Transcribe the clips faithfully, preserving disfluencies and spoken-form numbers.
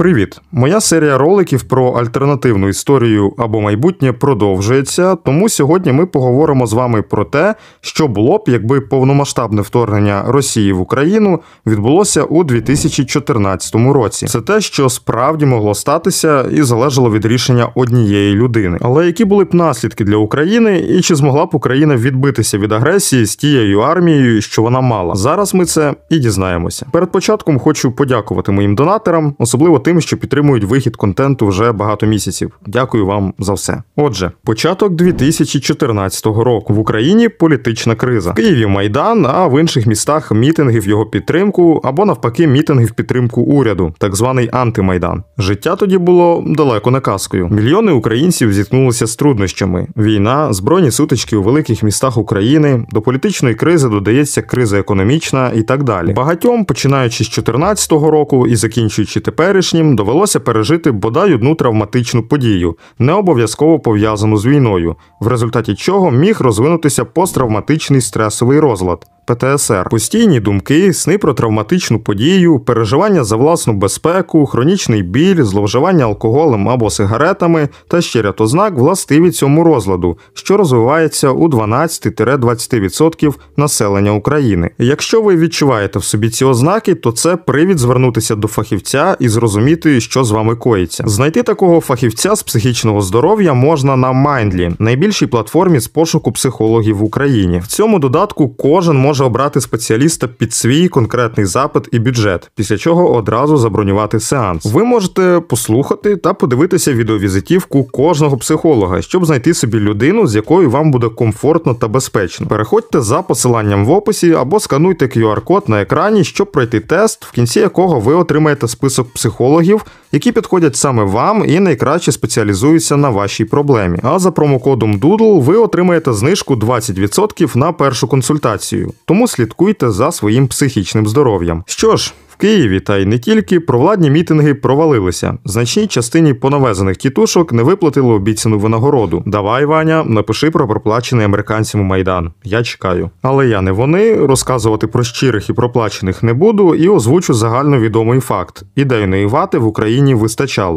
Привіт! Моя серія роликів про альтернативну історію або майбутнє продовжується, тому сьогодні ми поговоримо з вами про те, що було б, якби повномасштабне вторгнення Росії в Україну відбулося у дві тисячі чотирнадцятому році. Це те, що справді могло статися і залежало від рішення однієї людини. Але які були б наслідки для України і чи змогла б Україна відбитися від агресії з тією армією, що вона мала? Зараз ми це і дізнаємося. Перед початком хочу подякувати моїм донатерам, особливо тим, що підтримують вихід контенту вже багато місяців. Дякую вам за все. Отже, початок дві тисячі чотирнадцятого року. В Україні політична криза. В Києві Майдан, а в інших містах мітинги в його підтримку, або навпаки мітинги в підтримку уряду, так званий антимайдан. Життя тоді було далеко не казкою. Мільйони українців зіткнулися з труднощами. Війна, збройні сутички у великих містах України, до політичної кризи додається криза економічна і так далі. Багатьом, починаючи з чотирнадцятого року і закінчуючи теперішнім, довелося пережити бодай одну травматичну подію, не обов'язково пов'язану з війною, в результаті чого міг розвинутися посттравматичний стресовий розлад – пе те ес ер. Постійні думки, сни про травматичну подію, переживання за власну безпеку, хронічний біль, зловживання алкоголем або сигаретами та ще ряд ознак властиві цьому розладу, що розвивається у дванадцять-двадцять відсотків населення України. Якщо ви відчуваєте в собі ці ознаки, то це привід звернутися до фахівця і зрозуміти, що з вами коїться. Знайти такого фахівця з психічного здоров'я можна на Mindly, найбільшій платформі з пошуку психологів в Україні. В цьому додатку кожен може може обрати спеціаліста під свій конкретний запит і бюджет, після чого одразу забронювати сеанс. Ви можете послухати та подивитися відеовізитівку кожного психолога, щоб знайти собі людину, з якою вам буде комфортно та безпечно. Переходьте за посиланням в описі або скануйте кю ар код на екрані, щоб пройти тест, в кінці якого ви отримаєте список психологів, які підходять саме вам і найкраще спеціалізуються на вашій проблемі. А за промокодом дудл ви отримаєте знижку двадцять відсотків на першу консультацію. Тому слідкуйте за своїм психічним здоров'ям. Що ж, в Києві, та й не тільки, провладні мітинги провалилися. Значній частині понавезених тітушок не виплатили обіцяну винагороду. Давай, Ваня, напиши про проплачений американцями Майдан. Я чекаю. Але я не вони, розказувати про щирих і проплачених не буду і озвучу загальновідомий факт. Ідейної вати в Україні вистачало.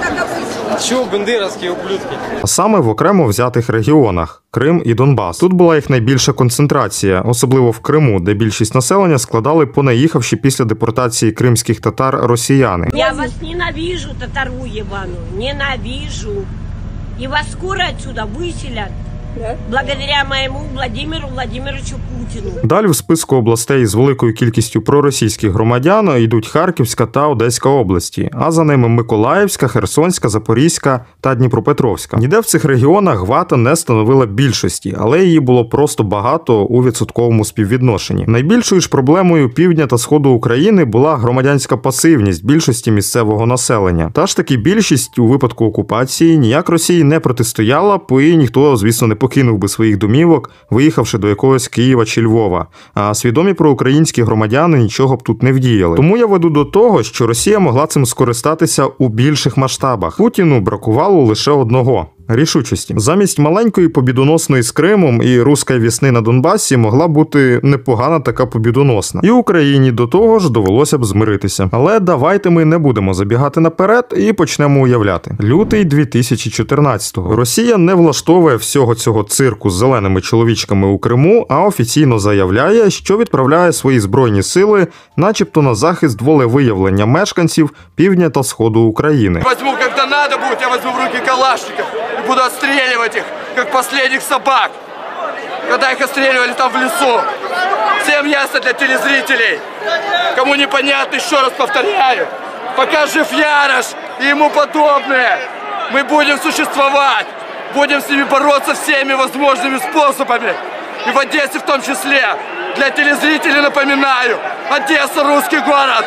Чого бендеровські ублюдки? А саме в окремо взятих регіонах – Крим і Донбас. Тут була їх найбільша концентрація, особливо в Криму, де більшість населення складали понаїхавши після депортації кримських татар росіяни. Я вас ненавижу, татару єбану, ненавижу. І вас скоро отсюда виселять. Благодаря моєму Владимиру Владимировичу Путіну. Далі в списку областей з великою кількістю проросійських громадян йдуть Харківська та Одеська області, а за ними Миколаївська, Херсонська, Запорізька та Дніпропетровська. Ніде в цих регіонах вата не становила більшості, але її було просто багато у відсотковому співвідношенні. Найбільшою ж проблемою півдня та сходу України була громадянська пасивність більшості місцевого населення. Та ж таки більшість у випадку окупації ніяк Росії не протистояла, бо і ніхто, звісно, не покинув би своїх домівок, виїхавши до якогось Києва чи Львова. А свідомі проукраїнські громадяни нічого б тут не вдіяли. Тому я веду до того, що Росія могла цим скористатися у більших масштабах. Путіну бракувало лише одного – рішучості. Замість маленької побідоносної з Кримом і руської весни на Донбасі могла бути непогана така побідоносна. І Україні до того ж довелося б змиритися. Але давайте ми не будемо забігати наперед і почнемо уявляти. Лютий дві тисячі чотирнадцятого. Росія не влаштовує всього цього цирку з зеленими чоловічками у Криму, а офіційно заявляє, що відправляє свої збройні сили начебто на захист волевиявлення мешканців півдня та сходу України. Возьму, коли надо буде, я возьму в руки калашників. Буду отстреливать их, как последних собак, когда их отстреливали там в лесу. Всем ясно для телезрителей. Кому непонятно, еще раз повторяю. Пока жив Ярош и ему подобные, мы будем существовать. Будем с ними бороться всеми возможными способами. И в Одессе в том числе. Для телезрителей напоминаю. Одесса – русский город.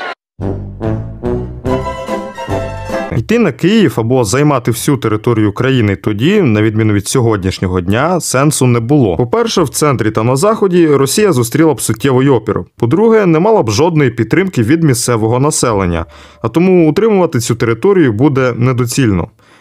Йти на Київ або займати всю територію країни тоді, на відміну від сьогоднішнього дня, сенсу не було. По-перше, в центрі та на заході Росія зустріла б суттєвий опір. По-друге, не мала б жодної підтримки від місцевого населення, а тому утримувати цю територію буде недоцільно.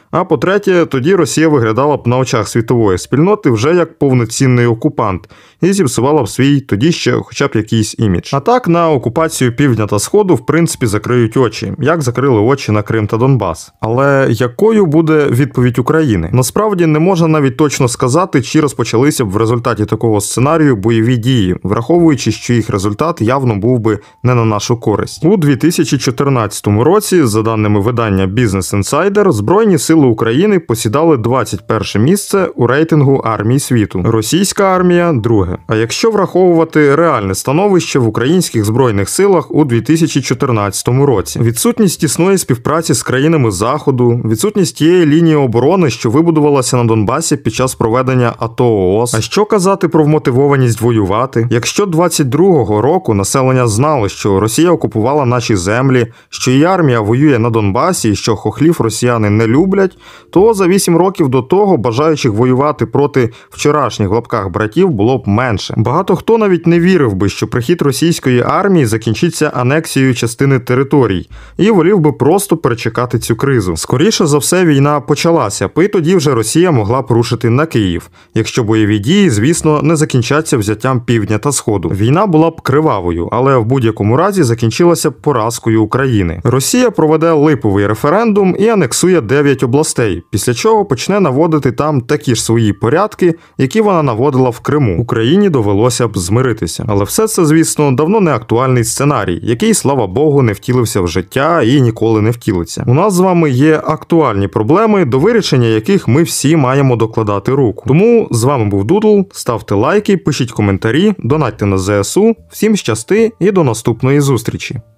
А по-третє, тоді Росія виглядала б на очах світової спільноти вже як повноцінний окупант і зіпсувала б свій тоді ще хоча б якийсь імідж. А так, на окупацію півдня та сходу в принципі закриють очі, як закрили очі на Крим та Донбас. Але якою буде відповідь України? Насправді не можна навіть точно сказати, чи розпочалися б в результаті такого сценарію бойові дії, враховуючи, що їх результат явно був би не на нашу користь. У дві тисячі чотирнадцятому році, за даними видання Business Insider, Збройні сили України посідали двадцять перше місце у рейтингу армій світу. Російська армія – друге. А якщо враховувати реальне становище в українських збройних силах у дві тисячі чотирнадцятому році, відсутність тісної співпраці з країнами Заходу, відсутність тієї лінії оборони, що вибудувалася на Донбасі під час проведення АТО-ООС. А що казати про вмотивованість воювати? Якщо двадцять другого року населення знало, що Росія окупувала наші землі, що її армія воює на Донбасі і що хохлів росіяни не люблять, то за вісім років до того бажаючих воювати проти вчорашніх в лапках братів було б менше. Багато хто навіть не вірив би, що прихід російської армії закінчиться анексією частини територій, і волів би просто перечекати цю кризу. Скоріше за все, війна почалася б, і тоді вже Росія могла б рушити на Київ, якщо бойові дії, звісно, не закінчаться взяттям півдня та сходу. Війна була б кривавою, але в будь-якому разі закінчилася б поразкою України. Росія проведе липовий референдум і анексує дев'ять областей, після чого почне наводити там такі ж свої порядки, які вона наводила в Криму. Україні довелося б змиритися. Але все це, звісно, давно не актуальний сценарій, який, слава Богу, не втілився в життя і ніколи не втілиться. У нас з вами є актуальні проблеми, до вирішення яких ми всі маємо докладати руку. Тому з вами був Дудл, ставте лайки, пишіть коментарі, донатьте на зе ес у, всім щасти і до наступної зустрічі.